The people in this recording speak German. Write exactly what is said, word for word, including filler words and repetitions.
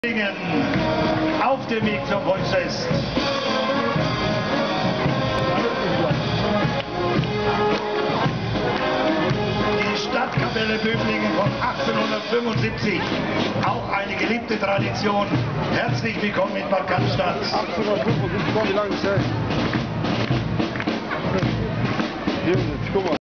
Auf dem Weg zum Volksfest. Die Stadtkapelle Böblingen von achtzehnhundertfünfundsiebzig, auch eine geliebte Tradition. Herzlich willkommen in Bad Cannstatt. achtzehnhundertfünfundsiebzig, wie lange ist das? Guck mal.